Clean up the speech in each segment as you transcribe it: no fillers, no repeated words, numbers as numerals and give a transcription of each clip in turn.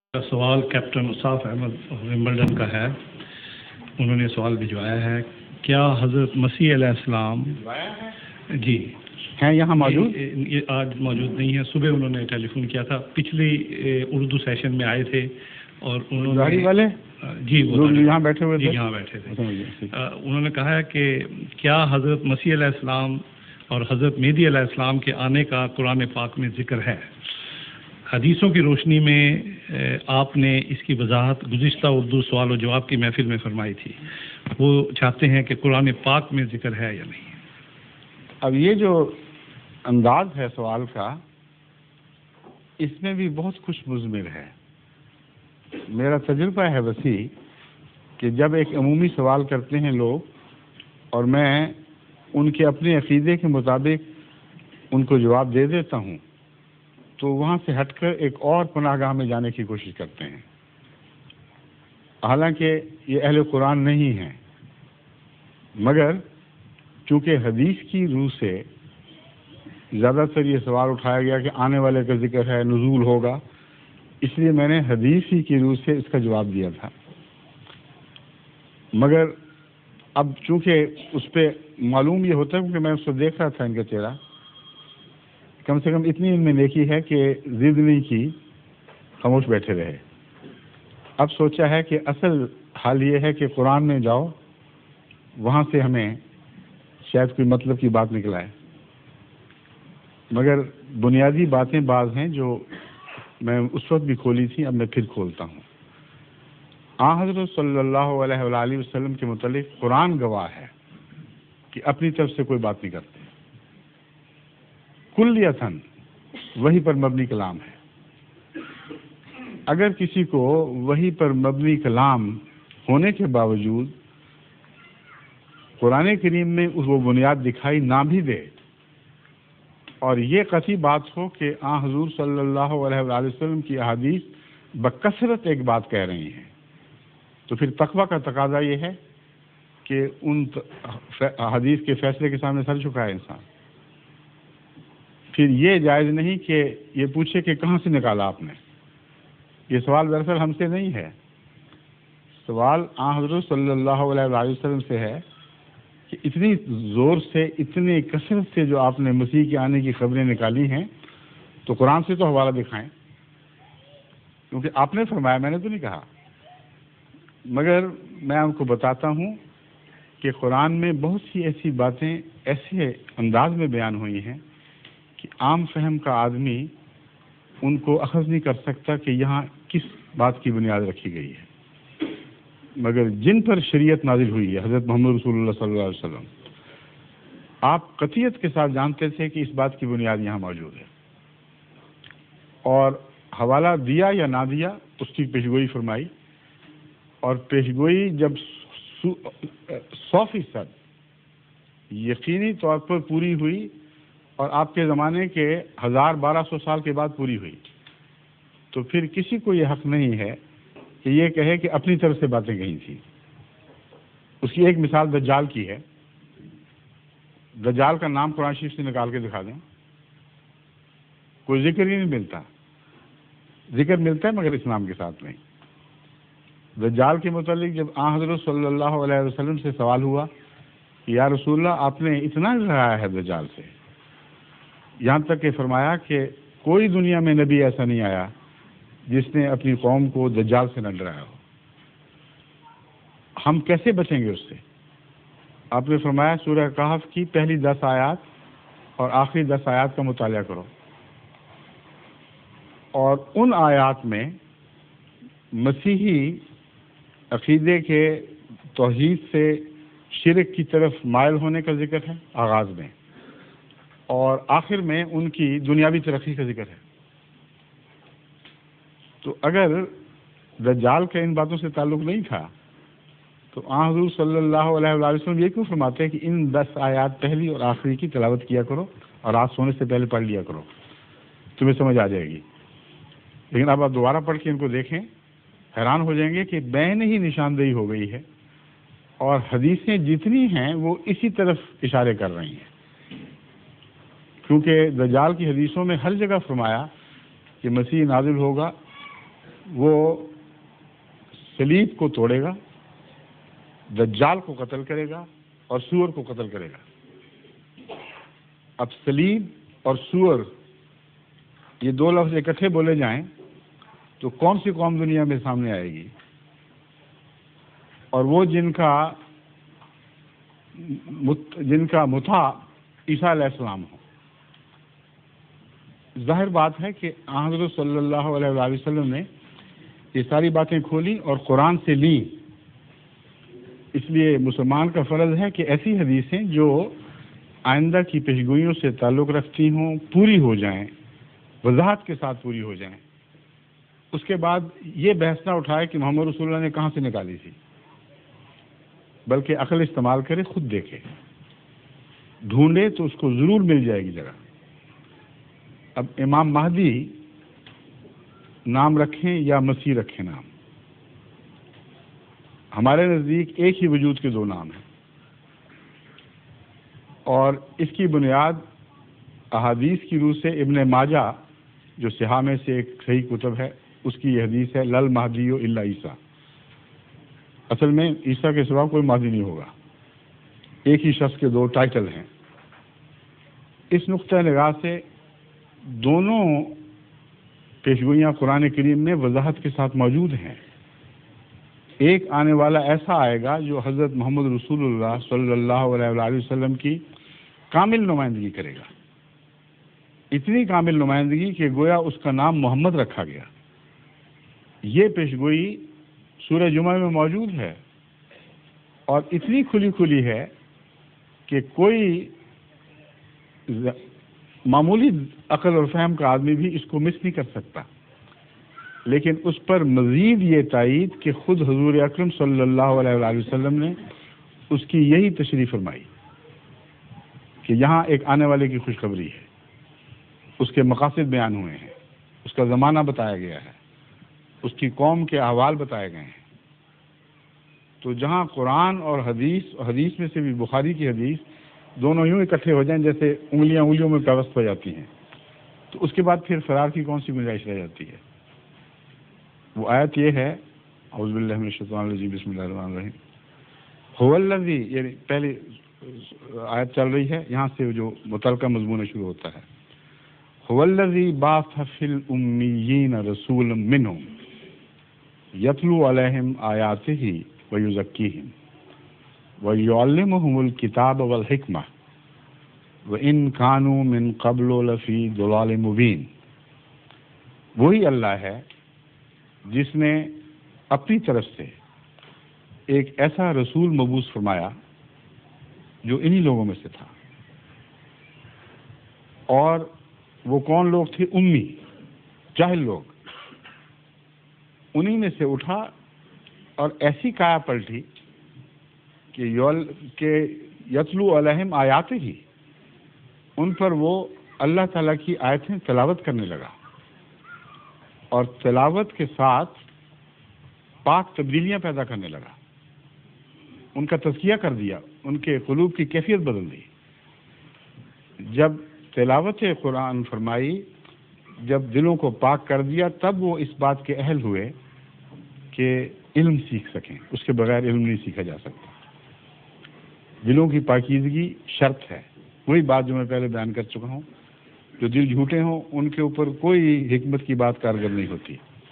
سوال captain Musab Ahmad Wimbledon کا ہے. انہوں نے سوال بھجوایا ہے، کیا حضرت مسیح علیہ السلام جی ہیں یہاں موجود؟ یہ آج موجود نہیں ہے. صبح انہوں نے ٹیلی فون کیا تھا، پچھلی اردو سیشن میں آئے تھے اور انہوں نے والے جی وہ یہاں بیٹھے ہوئے جی تھے. یہاں بیٹھے تھے. انہوں نے کہا ہے کہ کیا حضرت مسیح علیہ السلام اور حضرت مہدی علیہ السلام کے آنے کا قرآن پاک میں ذکر ہے؟ حدیثوں کی روشنی میں آپ نے اس کی وضاحت گزشتہ اردو سوال و جواب کی محفل میں فرمائی تھی. وہ چاہتے ہیں کہ قرآن پاک میں ذکر ہے یا نہیں. اب یہ جو انداز ہے سوال کا، اس میں بھی بہت خوش مضمر ہے. میرا تجربہ ہے وسیع کہ جب ایک عمومی سوال کرتے ہیں لوگ اور میں ان کے اپنے عقیدے کے مطابق ان کو جواب دے دیتا ہوں، تو وہاں سے ہٹ کر ایک اور پناہ گاہ میں جانے کی کوشش کرتے ہیں. حالانکہ یہ اہل قرآن نہیں ہیں، مگر چونکہ حدیث کی روح سے زیادہ تر یہ سوال اٹھایا گیا کہ آنے والے کا ذکر ہے، نزول ہوگا، اس لیے میں نے حدیث ہی کی روح سے اس کا جواب دیا تھا. مگر اب چونکہ اس پہ معلوم یہ ہوتا ہے، کیونکہ میں اس کو دیکھ رہا تھا ان کا چہرہ، کم سے کم اتنی ان میں نیکی ہے کہ ضد نہیں کی، خاموش بیٹھے رہے. اب سوچا ہے کہ اصل حال یہ ہے کہ قرآن میں جاؤ، وہاں سے ہمیں شاید کوئی مطلب کی بات نکل آئے. مگر بنیادی باتیں بعض ہیں جو میں اس وقت بھی کھولی تھی، اب میں پھر کھولتا ہوں. حضرت صلی اللہ علیہ وآلہ وسلم کے متعلق قرآن گواہ ہے کہ اپنی طرف سے کوئی بات نہیں کرتے، کلیتاً وحی پر مبنی کلام ہے. اگر کسی کو وحی پر مبنی کلام ہونے کے باوجود قرآن کریم میں وہ بنیاد دکھائی نہ بھی دے اور یہ قطعی بات ہو کہ حضور صلی اللہ علیہ وآلہ وسلم کی احادیث بکثرت ایک بات کہہ رہی ہیں، تو پھر تقویٰ کا تقاضا یہ ہے کہ ان حدیث کے فیصلے کے سامنے سر جھکائے انسان. پھر یہ جائز نہیں کہ یہ پوچھے کہ کہاں سے نکالا آپ نے. یہ سوال دراصل ہم سے نہیں ہے، سوال حضرت صلی اللہ علیہ وآلہ وسلم سے ہے کہ اتنی زور سے، اتنی کثرت سے جو آپ نے مسیح کے آنے کی خبریں نکالی ہیں، تو قرآن سے تو حوالہ دکھائیں. کیونکہ آپ نے فرمایا، میں نے تو نہیں کہا. مگر میں آپ کو بتاتا ہوں کہ قرآن میں بہت سی ایسی باتیں ایسے انداز میں بیان ہوئی ہیں کہ عام فہم کا آدمی ان کو اخذ نہیں کر سکتا کہ یہاں کس بات کی بنیاد رکھی گئی ہے. مگر جن پر شریعت نازل ہوئی ہے، حضرت محمد رسول اللہ صلی اللہ علیہ وسلم، آپ قطعیت کے ساتھ جانتے تھے کہ اس بات کی بنیاد یہاں موجود ہے. اور حوالہ دیا یا نہ دیا، اس کی پیشگوئی فرمائی، اور پیشگوئی جب 100% یقینی طور پر پوری ہوئی اور آپ کے زمانے کے 1200 سال کے بعد پوری ہوئی، تو پھر کسی کو یہ حق نہیں ہے کہ یہ کہے کہ اپنی طرف سے باتیں کہی تھی. اس کی ایک مثال دجال کی ہے. دجال کا نام قرآن شریف سے نکال کے دکھا دیں، کوئی ذکر ہی نہیں ملتا. ذکر ملتا ہے مگر اس نام کے ساتھ نہیں. دجال کے متعلق جب حضرت صلی اللہ علیہ وسلم سے سوال ہوا کہ یا رسول اللہ، آپ نے اتنا ڈرایا ہے دجال سے، یہاں تک کہ فرمایا کہ کوئی دنیا میں نبی ایسا نہیں آیا جس نے اپنی قوم کو دجال سے نہ ڈرایا ہو، ہم کیسے بچیں گے اس سے؟ آپ نے فرمایا سورہ کہف کی پہلی 10 آیات اور آخری 10 آیات کا مطالعہ کرو، اور ان آیات میں مسیحی عقیدے کے توحید سے شرک کی طرف مائل ہونے کا ذکر ہے آغاز میں، اور آخر میں ان کی دنیاوی ترقی کا ذکر ہے. تو اگر دجال کا ان باتوں سے تعلق نہیں تھا تو حضور صلی اللہ علیہ وآلہ وسلم یہ کیوں فرماتے ہیں کہ ان 10 آیات پہلی اور آخری کی تلاوت کیا کرو اور رات سونے سے پہلے پڑھ لیا کرو، تمہیں سمجھ آ جائے گی. لیکن اب آپ دوبارہ پڑھ کے ان کو دیکھیں، حیران ہو جائیں گے کہ بین ہی نشاندہی ہو گئی ہے اور حدیثیں جتنی ہیں وہ اسی طرف اشارے کر رہی ہیں. کیونکہ دجال کی حدیثوں میں ہر جگہ فرمایا کہ مسیح نازل ہوگا، وہ صلیب کو توڑے گا، دجال کو قتل کرے گا اور سور کو قتل کرے گا۔ اب صلیب اور سور یہ دو لفظ اکٹھے بولے جائیں تو کون سی قوم دنیا میں سامنے آئے گی؟ اور وہ جن کا متھا عیسیٰ علیہ السلام ہو۔ ظاہر بات ہے کہ حضرت صلی اللہ علیہ وآلہ وسلم نے یہ ساری باتیں کھولی اور قرآن سے لیں۔ اس لیے مسلمان کا فرض ہے کہ ایسی حدیثیں جو آئندہ کی پیشگوئیوں سے تعلق رکھتی ہوں پوری ہو جائیں، وضاحت کے ساتھ پوری ہو جائیں۔ اس کے بعد یہ بحث نہ اٹھائے کہ محمد رسول اللہ نے کہاں سے نکالی تھی، بلکہ عقل استعمال کرے، خود دیکھے، ڈھونڈے تو اس کو ضرور مل جائے گی جگہ۔ اب امام مہدی نام رکھیں یا مسیح رکھیں نام، ہمارے نزدیک ایک ہی وجود کے دو نام ہیں، اور اس کی بنیاد احادیث کی روح سے ابن ماجہ جو صحاح میں سے ایک صحیح کتب ہے، اس کی یہ حدیث ہے لل مہدی الا عیسیٰ۔ اصل میں عیسیٰ کے سوا کوئی مہدی نہیں ہوگا، ایک ہی شخص کے دو ٹائٹل ہیں۔ اس نقطہ نگاہ سے دونوں پیشگوئیاں قرآن کریم میں وضاحت کے ساتھ موجود ہیں۔ ایک آنے والا ایسا آئے گا جو حضرت محمد رسول اللہ صلی اللہ علیہ وآلہ وسلم کی کامل نمائندگی کرے گا، اتنی کامل نمائندگی کہ گویا اس کا نام محمد رکھا گیا۔ یہ پیشگوئی سورہ جمعہ میں موجود ہے اور اتنی کھلی کھلی ہے کہ کوئی معمولی عقل اور فہم کا آدمی بھی اس کو مس نہیں کر سکتا۔ لیکن اس پر مزید یہ تائید کہ خود حضور اکرم صلی اللہ علیہ وآلہ وسلم نے اس کی یہی تشریح فرمائی کہ یہاں ایک آنے والے کی خوشخبری ہے، اس کے مقاصد بیان ہوئے ہیں، اس کا زمانہ بتایا گیا ہے، اس کی قوم کے احوال بتائے گئے ہیں۔ تو جہاں قرآن اور حدیث میں سے بھی بخاری کی حدیث دونوں یوں اکٹھے ہو جائیں جیسے انگلیوں میں پیوست ہو جاتی ہیں، تو اس کے بعد پھر فرار کی کون سی گنجائش رہ جاتی ہے؟ وہ آیت یہ ہے، اعوذ باللہ من الشیطان الرجیم، بسم اللہ الرحمن الرحیم، هو الذی، یعنی پہلی آیت چل رہی ہے، یہاں سے جو متعلقہ مضمون شروع ہوتا ہے، هو الذی بعث فی الامیین رسولا منہم یتلو علیہم آیاتہ ویزکیہم وَيُعَلِّمُهُمُ الْكِتَابَ وَالْحِكْمَةَ وَإِنْ كَانُوا مِنْ قَبْلُ لَفِي ضَلَالٍ مُبِينٍ۔ وہی اللہ ہے جس نے اپنی طرف سے ایک ایسا رسول مبعوث فرمایا جو انہی لوگوں میں سے تھا، اور وہ کون لوگ تھے؟ امی، جاہل لوگ۔ انہی میں سے اٹھا اور ایسی کایا پلٹی کہ یتلو علیہم آیات ہی، ان پر وہ اللہ تعالیٰ کی آیتیں تلاوت کرنے لگا، اور تلاوت کے ساتھ پاک تبدیلیاں پیدا کرنے لگا، ان کا تزکیہ کر دیا، ان کے قلوب کی کیفیت بدل دی۔ جب تلاوت قرآن فرمائی، جب دلوں کو پاک کر دیا، تب وہ اس بات کے اہل ہوئے کہ علم سیکھ سکیں، اس کے بغیر علم نہیں سیکھا جا سکتا۔ دلوں کی پاکیزگی شرط ہے، وہی بات جو میں پہلے بیان کر چکا ہوں، جو دل جھوٹے ہوں ان کے اوپر کوئی حکمت کی بات کارگر نہیں ہوتی۔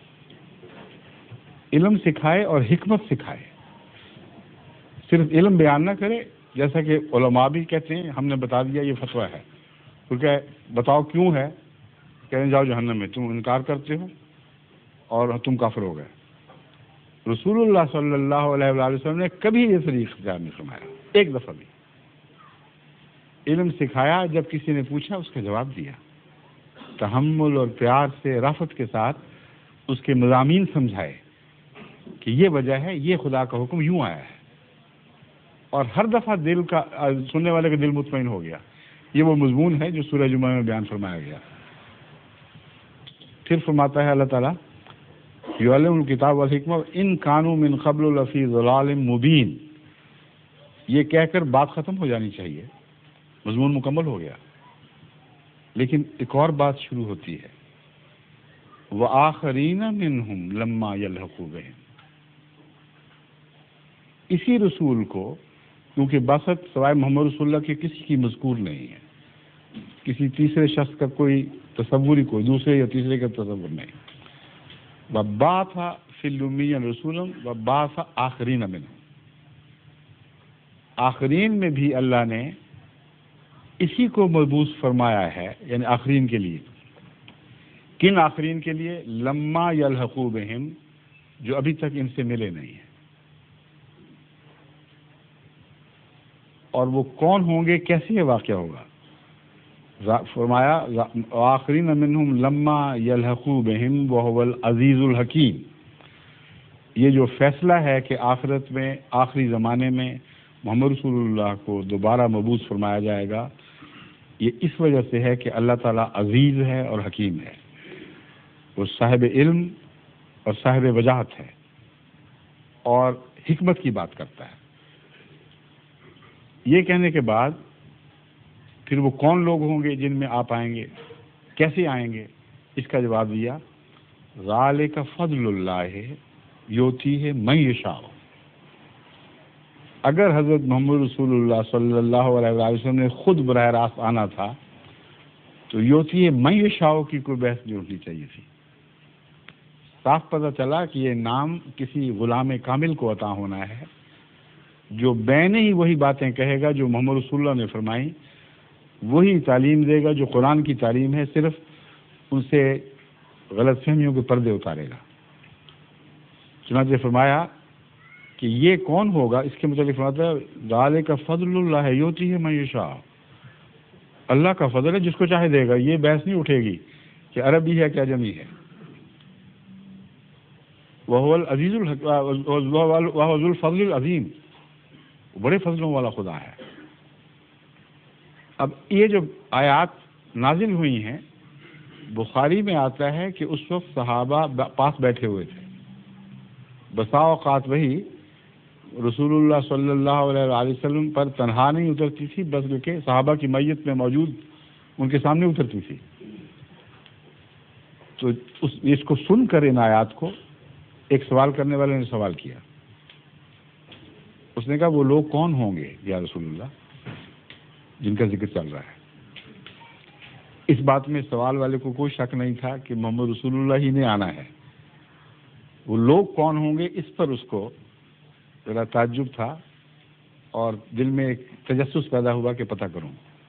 علم سکھائے اور حکمت سکھائے، صرف علم بیان نہ کرے، جیسا کہ علماء بھی کہتے ہیں ہم نے بتا دیا یہ فتویٰ ہے، کیونکہ بتاؤ کیوں ہے، کہنے جاؤ جہنم میں، تم انکار کرتے ہو اور تم کافر ہو گئے۔ رسول اللہ صلی اللہ علیہ وآلہ وسلم نے کبھی یہ طریقہ اختیار نہیں فرمایا، ایک دفعہ بھی۔ علم سکھایا، جب کسی نے پوچھا اس کا جواب دیا، تحمل اور پیار سے رافت کے ساتھ اس کے مضامین سمجھائے کہ یہ وجہ ہے، یہ خدا کا حکم یوں آیا ہے، اور ہر دفعہ دل کا سننے والے کا دل مطمئن ہو گیا۔ یہ وہ مضمون ہے جو سورہ جمعہ میں بیان فرمایا گیا۔ پھر فرماتا ہے اللہ تعالیٰ یعلم الکتاب والحکمہ ان کانوا من قبل لفی ضلال مبین، یہ کہہ کر بات ختم ہو جانی چاہیے، مضمون مکمل ہو گیا، لیکن ایک اور بات شروع ہوتی ہے، وآخرین منہم لما یلحقوا بہم، اسی رسول کو، کیونکہ بعثت سوائے محمد رسول اللہ کے کسی کی مذکور نہیں ہے، کسی تیسرے شخص کا کوئی تصور ہی، کوئی دوسرے یا تیسرے کا تصور نہیں۔ وبعث فی الامیین رسولا وبعث آخرین منہم، آخرین میں بھی اللہ نے اسی کو مبعوث فرمایا ہے، یعنی آخرین کے لیے۔ کن آخرین کے لیے؟ لما یلحقوا بہم، جو ابھی تک ان سے ملے نہیں ہیں۔ اور وہ کون ہوں گے، کیسے یہ واقعہ ہوگا؟ فرمایا آخرین منہم لما یلحقوا بہم وہو العزیز الحکیم۔ یہ جو فیصلہ ہے کہ آخرت میں، آخری زمانے میں محمد رسول اللہ کو دوبارہ مبعوث فرمایا جائے گا، یہ اس وجہ سے ہے کہ اللہ تعالیٰ عزیز ہے اور حکیم ہے، وہ صاحب علم اور صاحب وجاہت ہے اور حکمت کی بات کرتا ہے۔ یہ کہنے کے بعد پھر وہ کون لوگ ہوں گے جن میں آپ آئیں گے، کیسے آئیں گے؟ اس کا جواب دیا ذالک فضل اللہ یؤتیہ من یشاء۔ اگر حضرت محمد رسول اللہ صلی اللہ علیہ وسلم نے خود براہ راست آنا تھا تو یؤتیہ من یشاء کی کوئی بحث نہیں اٹھنی چاہیے تھی۔ صاف پتہ چلا کہ یہ نام کسی غلام کامل کو عطا ہونا ہے، جو بین ہی وہی باتیں کہے گا جو محمد رسول اللہ نے فرمائیں، وہی تعلیم دے گا جو قرآن کی تعلیم ہے، صرف ان سے غلط فہمیوں کے پردے اتارے گا۔ چنانچہ فرمایا کہ یہ کون ہوگا، اس کے متعلق فرماتا ہے ذالک فضل اللہ یؤتیہ من یشاء، اللہ کا فضل ہے، جس کو چاہے دے گا۔ یہ بحث نہیں اٹھے گی کہ عربی ہے کہ عجمی ہے۔ وہو العزیز وہو ذو الفضل العظیم، بڑے فضلوں والا خدا ہے۔ اب یہ جو آیات نازل ہوئی ہیں، بخاری میں آتا ہے کہ اس وقت صحابہ پاس بیٹھے ہوئے تھے۔ بسا اوقات وہی رسول اللہ صلی اللہ علیہ وسلم پر تنہا نہیں اترتی تھی، بلکہ صحابہ کی میت میں موجود ان کے سامنے اترتی تھی۔ تو اس کو سن کر ان آیات کو ایک سوال کرنے والے نے سوال کیا، اس نے کہا وہ لوگ کون ہوں گے یا رسول اللہ جن کا ذکر چل رہا ہے؟ اس بات میں سوال والے کو کوئی شک نہیں تھا کہ محمد رسول اللہ ہی نے آنا ہے۔ وہ لوگ کون ہوں گے، اس پر اس کو ذرا تعجب تھا اور دل میں ایک تجسس پیدا ہوا کہ پتہ کروں۔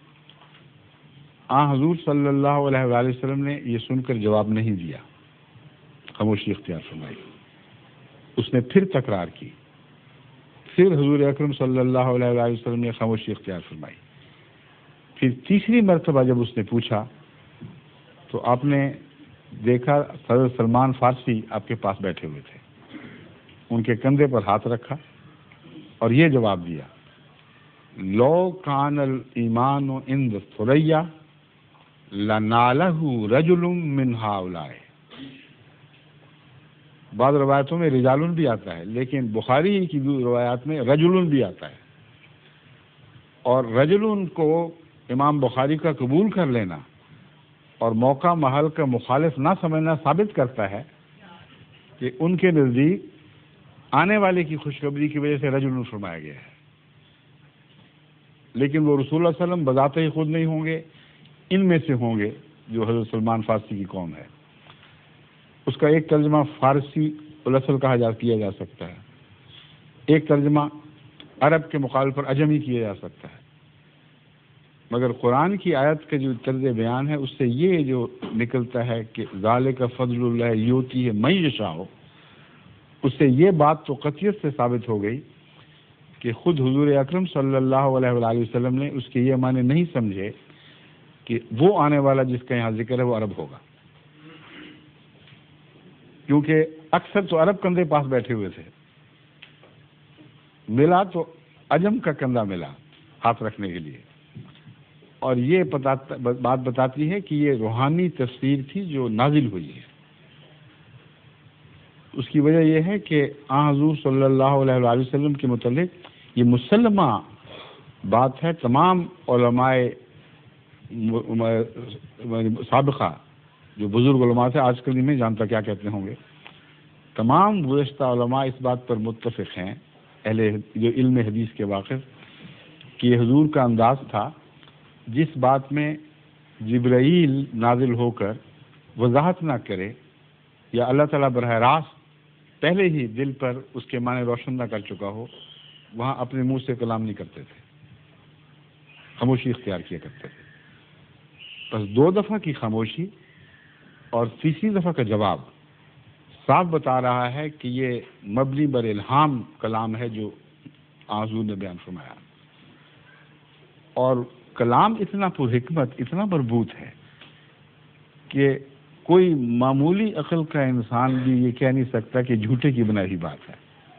حضور صلی اللہ علیہ وآلہ وسلم نے یہ سن کر جواب نہیں دیا، خاموشی اختیار فرمائی۔ اس نے پھر تکرار کی، پھر حضور اکرم صلی اللہ علیہ وآلہ وسلم نے خاموشی اختیار فرمائی۔ پھر تیسری مرتبہ جب اس نے پوچھا تو آپ نے دیکھا حضرت سلمان فارسی آپ کے پاس بیٹھے ہوئے تھے، ان کے کندھے پر ہاتھ رکھا اور یہ جواب دیا لو کان الایمان عند ثریا لنالہ رجل من ہؤلاء۔ بعض روایتوں میں رجالن بھی آتا ہے، لیکن بخاری کی روایات میں رجلن بھی آتا ہے، اور رجلن کو امام بخاری کا قبول کر لینا اور موقع محل کا مخالف نہ سمجھنا ثابت کرتا ہے کہ ان کے نزدیک آنے والے کی خوشخبری کی وجہ سے رجل فرمایا گیا ہے، لیکن وہ رسول اللہ صلی اللہ علیہ وسلم بذات ہی خود نہیں ہوں گے، ان میں سے ہوں گے جو حضرت سلمان فارسی کی قوم ہے۔ اس کا ایک ترجمہ فارسی الاصل کیا جا سکتا ہے، ایک ترجمہ عرب کے مقابل پر عجمی کیا جا سکتا ہے، مگر قرآن کی آیت کا جو طرز بیان ہے اس سے یہ جو نکلتا ہے کہ ذالک فضل اللہ یؤتیہ من یشاء، اس سے یہ بات تو قطعیت سے ثابت ہو گئی کہ خود حضور اکرم صلی اللہ علیہ وآلہ وسلم نے اس کے یہ معنی نہیں سمجھے کہ وہ آنے والا جس کا یہاں ذکر ہے وہ عرب ہوگا، کیونکہ اکثر تو عرب کندھے پاس بیٹھے ہوئے تھے، ملا تو عجم کا کندھا ملا ہاتھ رکھنے کے لیے، اور یہ بات بتاتی ہے کہ یہ روحانی تفسیر تھی جو نازل ہوئی ہے۔ اس کی وجہ یہ ہے کہ حضور صلی اللہ علیہ وآلہ وسلم کے متعلق یہ مسلمہ بات ہے، تمام علماء سابقہ جو بزرگ علماء تھے، آج کل نہیں جانتا کیا کہتے ہوں گے، تمام گزشتہ علماء اس بات پر متفق ہیں، اہل جو علم حدیث کے واقف، کہ یہ حضور کا انداز تھا جس بات میں جبرائیل نازل ہو کر وضاحت نہ کرے یا اللہ تعالیٰ براہ راست پہلے ہی دل پر اس کے معنی روشن نہ کر چکا ہو، وہاں اپنے منہ سے کلام نہیں کرتے تھے، خاموشی اختیار کیا کرتے تھے۔ بس 2 دفعہ کی خاموشی اور تیسری دفعہ کا جواب صاف بتا رہا ہے کہ یہ مبنی بر الہام کلام ہے جو حضور نے بیان فرمایا، اور کلام اتنا پر حکمت، اتنا مربوط ہے کہ کوئی معمولی عقل کا انسان بھی یہ کہہ نہیں سکتا کہ جھوٹے کی بنائی ہوئی بات ہے۔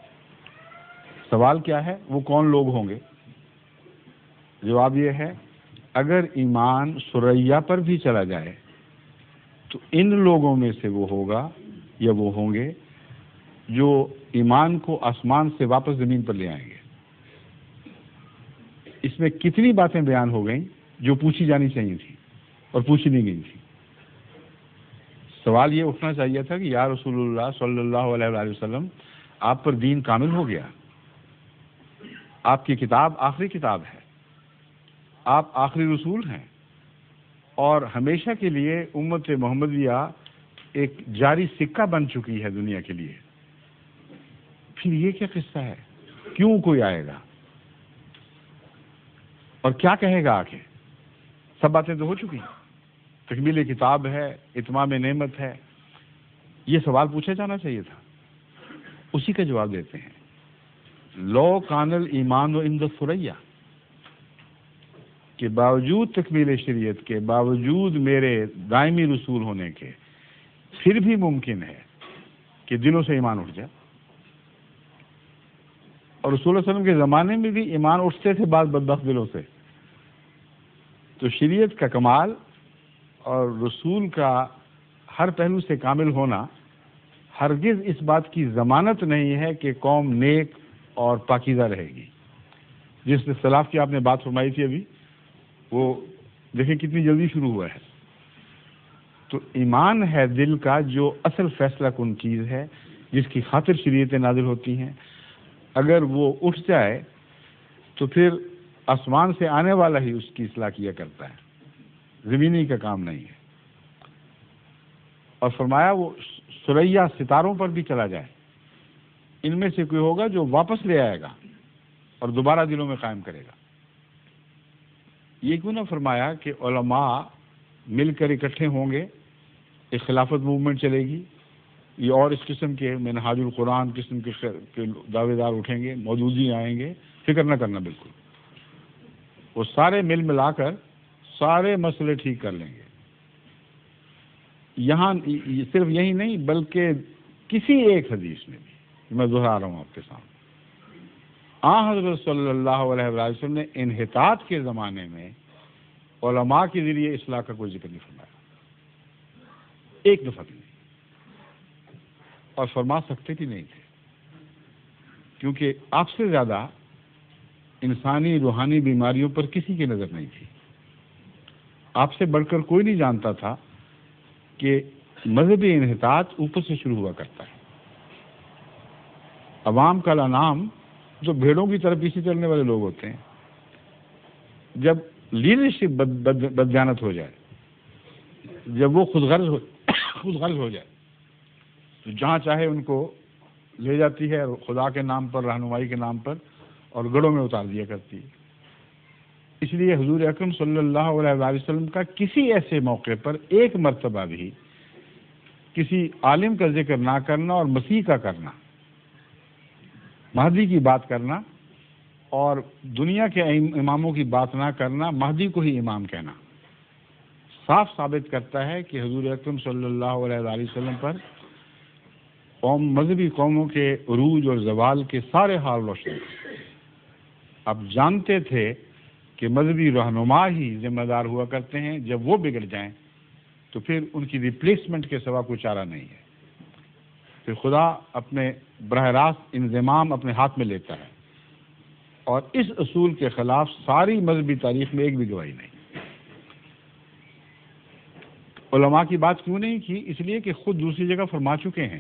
سوال کیا ہے؟ وہ کون لوگ ہوں گے؟ جواب یہ ہے، اگر ایمان ثریا پر بھی چلا جائے تو ان لوگوں میں سے وہ ہوگا یا وہ ہوں گے جو ایمان کو آسمان سے واپس زمین پر لے آئیں گے۔ اس میں کتنی باتیں بیان ہو گئیں جو پوچھی جانی چاہیے تھی اور پوچھی نہیں گئی تھی۔ سوال یہ اٹھنا چاہیے تھا کہ یا رسول اللہ صلی اللہ علیہ وآلہ وسلم، آپ پر دین کامل ہو گیا، آپ کی کتاب آخری کتاب ہے، آپ آخری رسول ہیں، اور ہمیشہ کے لیے امت محمدیہ ایک جاری سکہ بن چکی ہے دنیا کے لیے، پھر یہ کیا قصہ ہے؟ کیوں کوئی آئے گا اور کیا کہے گا آگے؟ سب باتیں تو ہو چکی ہیں، تکمیل کتاب ہے، اتمام نعمت ہے۔ یہ سوال پوچھا جانا چاہیے تھا، اسی کا جواب دیتے ہیں، لو کان الایمان عند ثریا، کہ باوجود تکمیل شریعت کے، باوجود میرے دائمی رسول ہونے کے، پھر بھی ممکن ہے کہ دلوں سے ایمان اٹھ جائے۔ اور رسول اللہ علیہ وسلم کے زمانے میں بھی ایمان اٹھتے تھے بعض بدبخت دلوں سے۔ تو شریعت کا کمال اور رسول کا ہر پہلو سے کامل ہونا ہرگز اس بات کی ضمانت نہیں ہے کہ قوم نیک اور پاکیزہ رہے گی۔ جس اختلاف کی آپ نے بات فرمائی تھی ابھی، وہ دیکھیں کتنی جلدی شروع ہوا ہے۔ تو ایمان ہے دل کا جو اصل فیصلہ کن چیز ہے، جس کی خاطر شریعتیں نازل ہوتی ہیں۔ اگر وہ اٹھ جائے تو پھر آسمان سے آنے والا ہی اس کی اصلاح کیا کرتا ہے، زمینی کا کام نہیں ہے۔ اور فرمایا وہ ثریا ستاروں پر بھی چلا جائے، ان میں سے کوئی ہوگا جو واپس لے آئے گا اور دوبارہ دلوں میں قائم کرے گا۔ یہ کیوں نہ فرمایا کہ علماء مل کر اکٹھے ہوں گے، ایک خلافت موومنٹ چلے گی، یہ اور اس قسم کے منہاج القرآن قسم کے دعوے دار اٹھیں گے، مودودی آئیں گے، فکر نہ کرنا بالکل، وہ سارے مل ملا کر سارے مسئلے ٹھیک کر لیں گے۔ یہاں صرف یہی نہیں بلکہ کسی ایک حدیث میں بھی، میں دہرا رہا ہوں آپ کے سامنے، حضرت صلی اللہ علیہ وسلم نے انحطاط کے زمانے میں علماء کے ذریعے اصلاح کا کوئی ذکر نہیں فرمایا، ایک دفعہ بھی نہیں، اور فرما سکتے بھی نہیں تھے، کیونکہ آپ سے زیادہ انسانی روحانی بیماریوں پر کسی کی نظر نہیں تھی۔ آپ سے بڑھ کر کوئی نہیں جانتا تھا کہ مذہبی انحطاط اوپر سے شروع ہوا کرتا ہے۔ عوام کا الانام جو بھیڑوں کی طرف پیچھے چلنے والے لوگ ہوتے ہیں، جب لیڈرشپ بدجانت ہو جائے، جب وہ خود غرض ہو جائے تو جہاں چاہے ان کو لے جاتی ہے، خدا کے نام پر، رہنمائی کے نام پر، اور گڑھوں میں اتار دیا کرتی ہے۔ اس لیے حضور اکرم صلی اللہ علیہ وآلہ وسلم کا کسی ایسے موقع پر ایک مرتبہ بھی کسی عالم کا ذکر نہ کرنا اور مسیح کا کرنا، مہدی کی بات کرنا اور دنیا کے اماموں کی بات نہ کرنا، مہدی کو ہی امام کہنا، صاف ثابت کرتا ہے کہ حضور اکرم صلی اللہ علیہ وآلہ وسلم پر مذہبی قوموں کے عروج اور زوال کے سارے حال روشن تھے۔ آپ جانتے تھے کہ مذہبی رہنما ہی ذمہ دار ہوا کرتے ہیں، جب وہ بگڑ جائیں تو پھر ان کی ریپلیسمنٹ کے سوا کوئی چارہ نہیں ہے، پھر خدا اپنے براہ راست انضمام اپنے ہاتھ میں لیتا ہے، اور اس اصول کے خلاف ساری مذہبی تاریخ میں ایک بھی گواہی نہیں۔ علماء کی بات کیوں نہیں کی؟ اس لیے کہ خود دوسری جگہ فرما چکے ہیں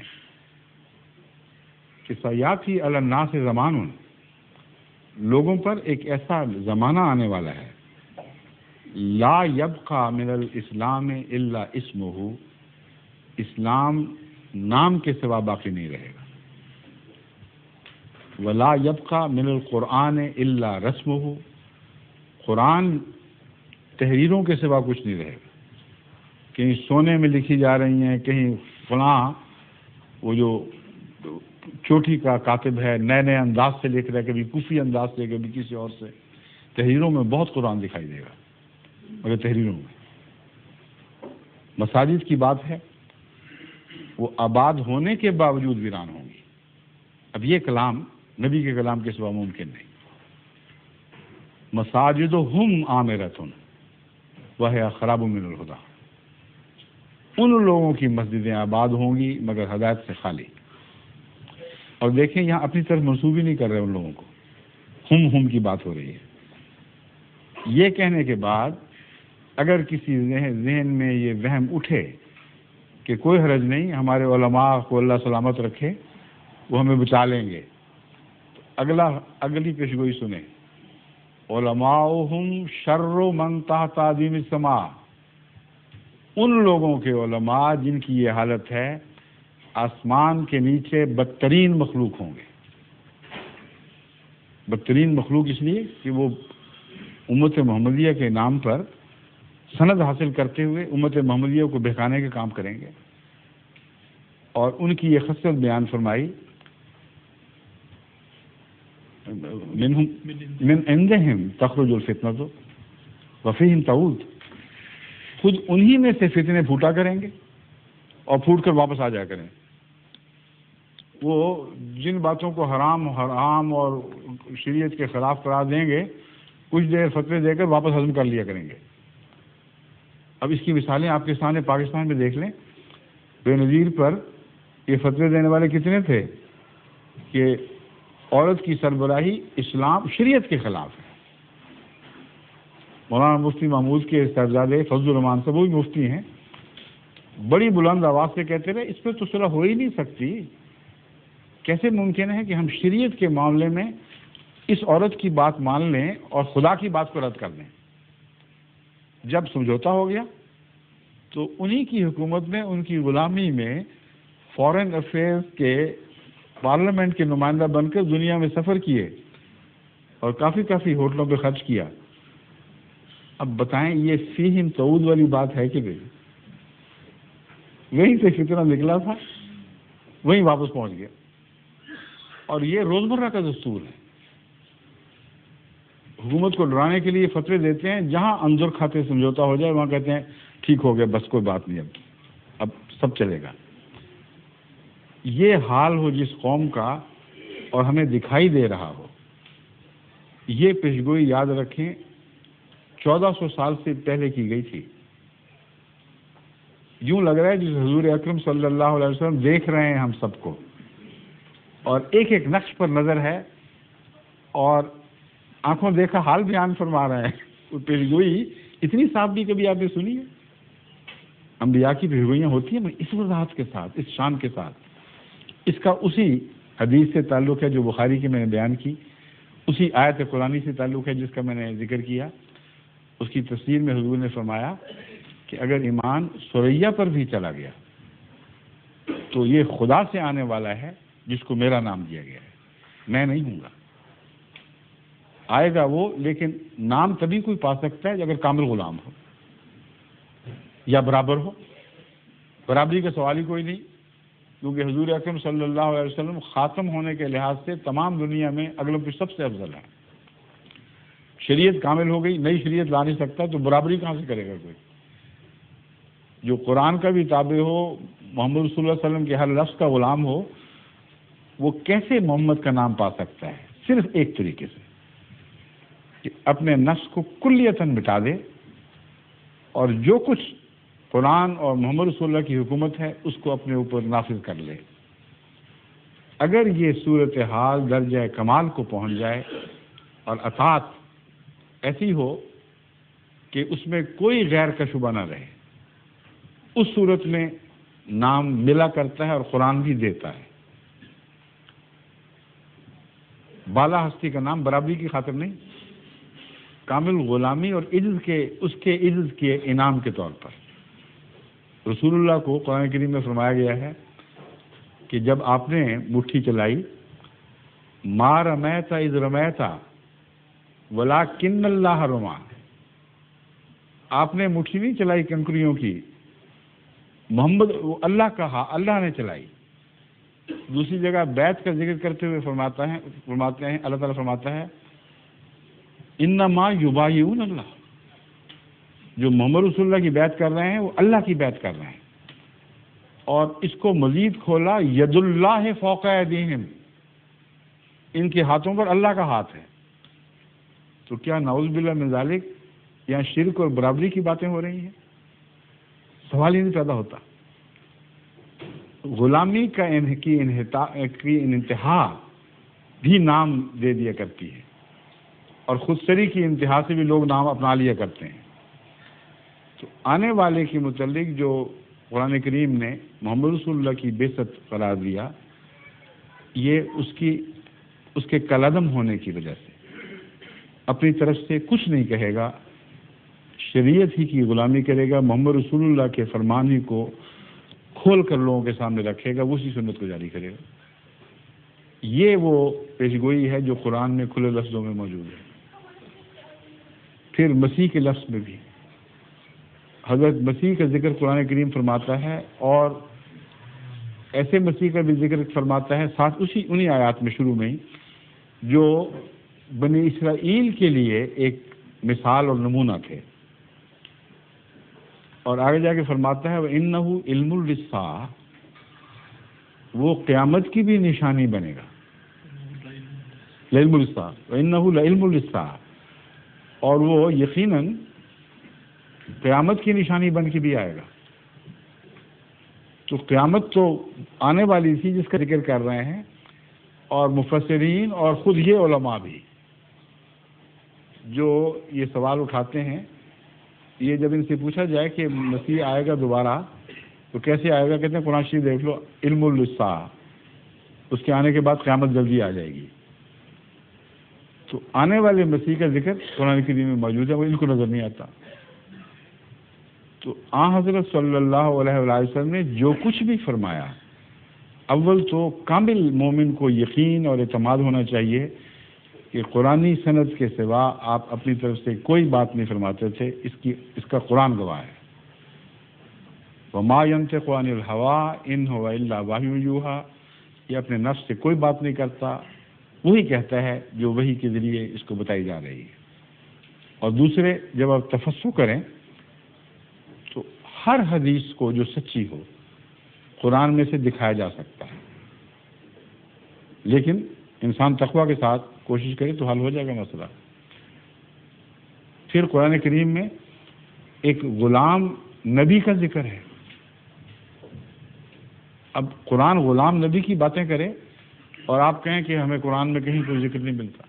کہ سیاتی علی الناس زمان، لوگوں پر ایک ایسا زمانہ آنے والا ہے، لا یبقى من الاسلام الا اسمہ، اسلام نام کے سوا باقی نہیں رہے گا، ولا یبقى من القرآن الا رسمہ، قرآن تحریروں کے سوا کچھ نہیں رہے گا، کہیں سونے میں لکھی جا رہی ہیں، کہیں فلاں وہ جو چوٹی کا کاتب ہے نئے نئے انداز سے لکھ رہا ہے، کبھی کوفی انداز سے، کبھی کسی اور سے۔ تحریروں میں بہت قرآن دکھائی دے گا، مگر تحریروں میں مساجد کی بات ہے، وہ آباد ہونے کے باوجود ویران ہوں گی۔ اب یہ کلام نبی کے کلام کے سوا ممکن نہیں۔ مساجدہم عامرۃ وہی خراب من الہدی، ان لوگوں کی مسجدیں آباد ہوں گی مگر ہدایت سے خالی۔ اور دیکھیں یہاں اپنی طرف منسوب ہی نہیں کر رہے ان لوگوں کو، ہم کی بات ہو رہی ہے۔ یہ کہنے کے بعد اگر کسی ذہن میں یہ وہم اٹھے کہ کوئی حرج نہیں، ہمارے علماء کو اللہ سلامت رکھے، وہ ہمیں بچا لیں گے، تو اگلی پیشگوئی سنیں، علماؤہم شر من تحت عظیم السماء، ان لوگوں کے علماء جن کی یہ حالت ہے آسمان کے نیچے بدترین مخلوق ہوں گے۔ بدترین مخلوق اس لیے کہ وہ امت محمدیہ کے نام پر سند حاصل کرتے ہوئے امت محمدیہ کو بہکانے کے کام کریں گے۔ اور ان کی یہ خصلت بیان فرمائی، من عندہم تخرج الفتنۃ وفیہم تعود، خود انہی میں سے فتنے پھوٹا کریں گے اور پھوٹ کر واپس آ جایا کریں۔ وہ جن باتوں کو حرام اور شریعت کے خلاف قرار دیں گے، کچھ دیر فتوے دے کر واپس ہضم کر لیا کریں گے۔ اب اس کی مثالیں آپ کے سامنے پاکستان میں دیکھ لیں، بے نظیر پر یہ فتوے دینے والے کتنے تھے کہ عورت کی سربراہی اسلام شریعت کے خلاف ہے۔ مولانا مفتی محمود کے صاحبزادے فضل الرحمان صاحب، وہی مفتی ہیں، بڑی بلند آواز سے کہتے رہے اس پہ تو صلح ہو ہی نہیں سکتی، کیسے ممکن ہے کہ ہم شریعت کے معاملے میں اس عورت کی بات مان لیں اور خدا کی بات کو رد کر دیں۔ جب سمجھوتا ہو گیا تو انہی کی حکومت میں، ان کی غلامی میں فارن افیئرز کے پارلیمنٹ کے نمائندہ بن کر دنیا میں سفر کیے اور کافی ہوٹلوں پہ خرچ کیا۔ اب بتائیں یہ فیہم تعود والی بات ہے کہ نہیں؟ وہیں سے فتنہ نکلا تھا، وہیں واپس پہنچ گیا، اور یہ روزمرہ کا دستور ہے۔ حکومت کو ڈرانے کے لیے فتوے دیتے ہیں، جہاں انظر کھاتے سمجھوتا ہو جائے وہاں کہتے ہیں ٹھیک ہو گیا، بس کوئی بات نہیں، اب سب چلے گا۔ یہ حال ہو جس قوم کا اور ہمیں دکھائی دے رہا ہو، یہ پیشگوئی یاد رکھیں 1400 سال سے پہلے کی گئی تھی۔ یوں لگ رہا ہے جس حضور اکرم صلی اللہ علیہ وسلم دیکھ رہے ہیں ہم سب کو، اور ایک ایک نقش پر نظر ہے، اور آنکھوں دیکھا حال بیان فرما رہے ہیں۔ وہ پیشگوئی اتنی صاف بھی کبھی آپ نے سنی ہے؟ انبیاء کی پیشگوئیاں ہوتی ہیں اس وضاحت کے ساتھ، اس شان کے ساتھ۔ اس کا اسی حدیث سے تعلق ہے جو بخاری کی میں نے بیان کی، اسی آیت قرآنی سے تعلق ہے جس کا میں نے ذکر کیا۔ اس کی تفسیر میں حضور نے فرمایا کہ اگر ایمان سریا پر بھی چلا گیا تو یہ خدا سے آنے والا ہے جس کو میرا نام دیا گیا ہے، میں نہیں ہوں گا۔ آئے گا وہ، لیکن نام تبھی کوئی پا سکتا ہے اگر کامل غلام ہو یا برابر ہو۔ برابری کا سوال ہی کوئی نہیں، کیونکہ حضور اکرم صلی اللہ علیہ وسلم خاتم ہونے کے لحاظ سے تمام دنیا میں اگلوں پہ سب سے افضل ہے۔ شریعت کامل ہو گئی، نئی شریعت لا نہیں سکتا، تو برابری کہاں سے کرے گا کوئی؟ جو قرآن کا بھی تابع ہو، محمد رسول اللہ علیہ وسلم کے ہر لفظ کا غلام ہو، وہ کیسے محمد کا نام پا سکتا ہے؟ صرف ایک طریقے سے کہ اپنے نفس کو کلیتاً مٹا دے، اور جو کچھ قرآن اور محمد رسول اللہ کی حکومت ہے اس کو اپنے اوپر نافذ کر لے۔ اگر یہ صورتحال درجہ کمال کو پہنچ جائے اور اطاعت ایسی ہو کہ اس میں کوئی غیر کا شبہ نہ رہے، اس صورت میں نام ملا کرتا ہے اور قرآن بھی دیتا ہے. بالا ہستی کا نام برابری کی خاطر نہیں، کامل غلامی اور عجز کے، اس کے عجز کے انعام کے طور پر. رسول اللہ کو قرآن کریم میں فرمایا گیا ہے کہ جب آپ نے مٹھی چلائی، ما رمیت اذ رمیت ولکن اللہ رمی، آپ نے مٹھی نہیں چلائی کنکریوں کی، محمد اللہ کہا، اللہ نے چلائی. دوسری جگہ بیعت کا ذکر کرتے ہوئے فرماتے ہیں اللہ تعالیٰ فرماتا ہے انما یبایعون اللہ، جو محمد رسول اللہ کی بیعت کر رہے ہیں وہ اللہ کی بیعت کر رہے ہیں. اور اس کو مزید کھولا، ید اللہ فوق ایدیہم، ان کے ہاتھوں پر اللہ کا ہاتھ ہے. تو کیا نعوذ باللہ من ذالک یہاں شرک اور برابری کی باتیں ہو رہی ہیں؟ سوال ہی نہیں پیدا ہوتا. غلامی کا کی انتہا بھی نام دے دیا کرتی ہے، اور خود سری کی انتہا سے بھی لوگ نام اپنا لیا کرتے ہیں. تو آنے والے کے متعلق جو قرآن کریم نے محمد رسول اللہ کی بعثت قرار دیا، یہ اس کے کالعدم ہونے کی وجہ سے اپنی طرف سے کچھ نہیں کہے گا، شریعت ہی کی غلامی کرے گا، محمد رسول اللہ کے فرمان ہی کو کھول کر لوگوں کے سامنے رکھے گا، اسی سنت کو جاری کرے گا. یہ وہ پیشگوئی ہے جو قرآن میں کھلے لفظوں میں موجود ہے. پھر مسیح کے لفظ میں بھی حضرت مسیح کا ذکر قرآن کریم فرماتا ہے، اور ایسے مسیح کا بھی ذکر فرماتا ہے ساتھ انہی آیات میں شروع میں ہی جو بنی اسرائیل کے لیے ایک مثال اور نمونہ تھے. اور آگے جا کے فرماتا ہے وَإِنَّهُ عِلْمٌ لِلسَّاعَةِ، وہ قیامت کی بھی نشانی بنے گا. لِعِلْمُ لِلسَّاعَةِ وَإِنَّهُ لَعِلْمٌ لِلسَّاعَةِ، اور وہ یقیناً قیامت کی نشانی بن کے بھی آئے گا. تو قیامت تو آنے والی تھی جس کا ذکر کر رہے ہیں، اور مفسرین اور خود یہ علماء بھی جو یہ سوال اٹھاتے ہیں، یہ جب ان سے پوچھا جائے کہ مسیح آئے گا دوبارہ تو کیسے آئے گا، کہتے ہیں قرآن شریف دیکھ لو، علم للساعہ، اس کے آنے کے بعد قیامت جلدی آ جائے گی. تو آنے والے مسیح کا ذکر قرآن کریم میں موجود ہے، وہ ان کو نظر نہیں آتا. تو حضرت صلی اللہ علیہ وسلم نے جو کچھ بھی فرمایا، اول تو کامل مومن کو یقین اور اعتماد ہونا چاہیے کہ قرآنی سند کے سوا آپ اپنی طرف سے کوئی بات نہیں فرماتے تھے، اس کا قرآن گواہ ہے. وما ينطق عن الهوى ان هو الا وحی یوحی، یہ اپنے نفس سے کوئی بات نہیں کرتا، وہی کہتا ہے جو وحی کے ذریعے اس کو بتائی جا رہی ہے. اور دوسرے، جب آپ تفسر کریں تو ہر حدیث کو جو سچی ہو قرآن میں سے دکھایا جا سکتا ہے، لیکن انسان تقویٰ کے ساتھ کوشش کرے تو حل ہو جائے گا مسئلہ. پھر قرآن کریم میں ایک غلام نبی کا ذکر ہے. اب قرآن غلام نبی کی باتیں کرے اور آپ کہیں کہ ہمیں قرآن میں کہیں کوئی ذکر نہیں ملتا.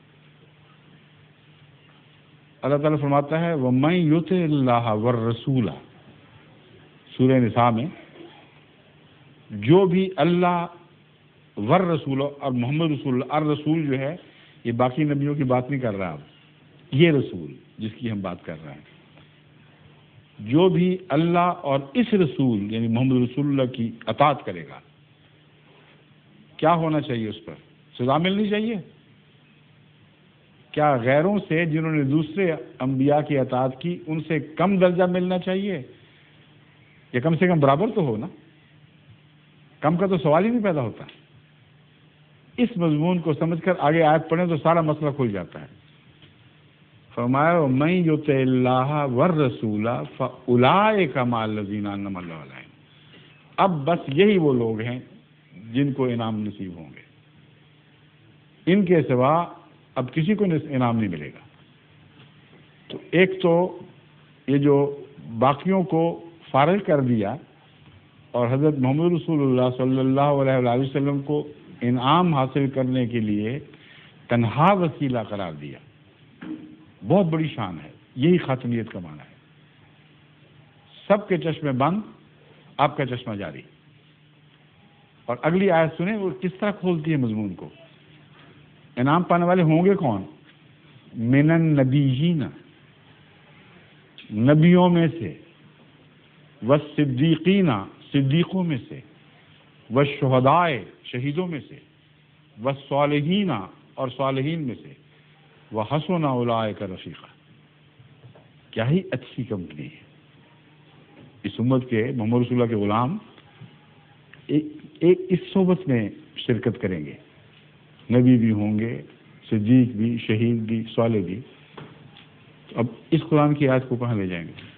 اللہ تعالیٰ فرماتا ہے وَمَن يُطِعِ اللَّهَ وَالرَّسُولَ، سورہ نساء میں، جو بھی اللہ والرسول اور محمد رسول اللہ، الرسول جو ہے یہ باقی نبیوں کی بات نہیں کر رہا، اب یہ رسول جس کی ہم بات کر رہے ہیں، جو بھی اللہ اور اس رسول یعنی محمد رسول اللہ کی اطاعت کرے گا، کیا ہونا چاہیے؟ اس پر سزا ملنی چاہیے. کیا غیروں سے جنہوں نے دوسرے انبیاء کی اطاعت کی ان سے کم درجہ ملنا چاہیے، یا کم سے کم برابر تو ہو نا؟ کم کا تو سوال ہی نہیں پیدا ہوتا. اس مضمون کو سمجھ کر آگے آیت پڑھیں تو سارا مسئلہ کھل جاتا ہے. فرمایا وَمَن يُطِعِ اللَّهَ وَالرَّسُولَ فَأُولَٰئِكَ مَعَ الَّذِينَ أَنْعَمَ اللَّهُ عَلَيْهِمْ، اب بس یہی وہ لوگ ہیں جن کو انعام نصیب ہوں گے، ان کے سوا اب کسی کو انعام نہیں ملے گا. تو ایک تو یہ جو باقیوں کو فارغ کر دیا اور حضرت محمد رسول اللہ صلی اللہ علیہ وسلم کو انعام حاصل کرنے کے لیے تنہا وسیلہ قرار دیا، بہت بڑی شان ہے. یہی خاتمیت کا معنی ہے. سب کے چشم بند آپ کا چشمہ جاری. اور اگلی آیت سنیں وہ کس طرح کھولتی ہے مضمون کو. انعام پانے والے ہوں گے کون؟ من النبیین، نبیوں میں سے، والصدیقین، صدیقوں میں سے، والشہداء، شہیدوں میں سے، والصالحین، اور صالحین میں سے، وحسن اولئک رفیقا. کیا ہی اچھی کمپنی ہے. اس امت کے محمد رسول اللہ کے غلام ایک اس صحبت میں شرکت کریں گے. نبی بھی ہوں گے، صدیق بھی، شہید بھی، صالح بھی. اب اس قرآن کی آیت کو کہاں لے جائیں گے؟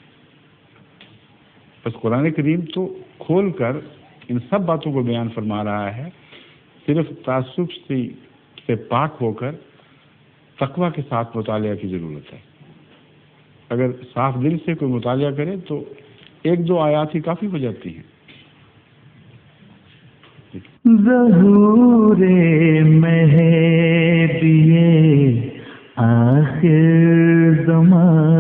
بس قرآن کریم تو کھول کر ان سب باتوں کو بیان فرما رہا ہے. صرف تعصب سے پاک ہو کر تقوی کے ساتھ مطالعہ کی ضرورت ہے. اگر صاف دل سے کوئی مطالعہ کرے تو ایک دو آیات ہی کافی ہو جاتی ہیں. ظہور مہدی آخر زمان